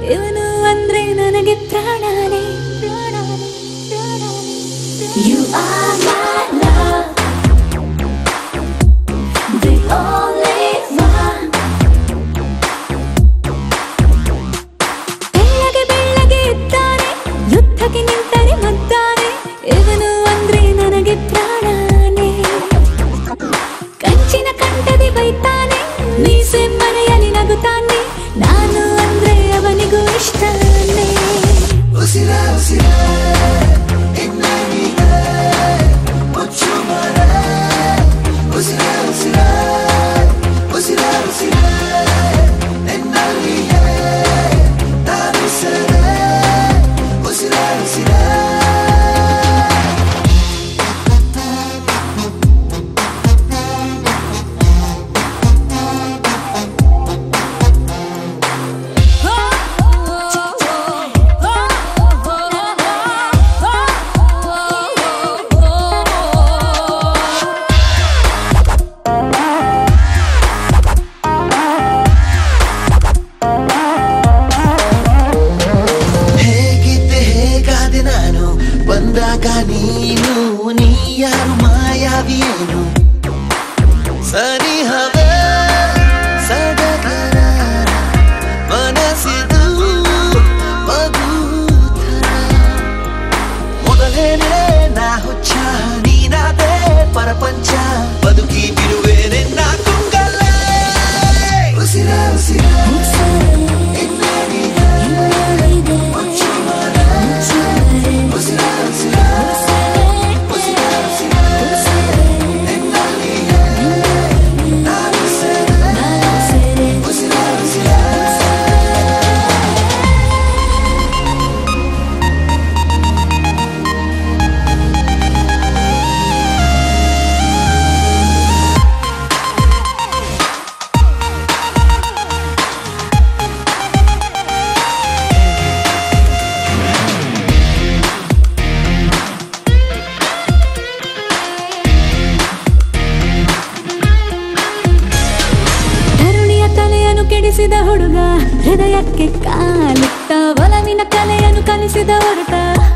ಇವನು ಅಂದ್ರೆ ನನಗೆ ಪ್ರಾಣನೇ. You are my love, the only one. ಬೆಳ್ಳಗೆ ಇದ್ದಾನೆ, ಯುದ್ಧಕ್ಕೆ ನಿಂತರೆ ಮದ್ದಾನೆ. ಇವನು ಅಂದ್ರೆ ನನಗೆ ಪ್ರಾಣನೇ. ಕಂಚಿನ ಕಂಠದಿ ಬೈತಾನೆ, ಮೀಸೆ ಮರೆಯಲಿ ನಗುತ್ತಾನೆ. ನಾನು ಅಂದ್ರೆ ಅವನಿಗೂ ಇಷ್ಟನೇ. ಉಸಿರ ಉಸಿರ ಬಂದಾಗ ನೀನು ನೀ ಯಾರು ಮಾಯಾವಿಯೇನು ಸನಿಹವೇ ಸಡಗರ ಮನಸ್ಸಿದು ಮಧುರ ಮೊದಲೇನೆ ನಾ ಹುಚ್ಚ ನೀನಾದೆ ಪರಪಂಚ ಬದುಕಿ ಬಿಡುವೆ ನಿನ್ನ ಕುಂಗಲೇ ಉಸಿರ ಉಸಿರ ಕೆಡಿಸಿದ ಹುಡುಗ ಹೃದಯಕ್ಕೆ ಕಾಲಿಟ್ಟ ಒಲವಿನ ಕಲೆಯನ್ನು ಕಲಿಸಿದ ಹೊರಟ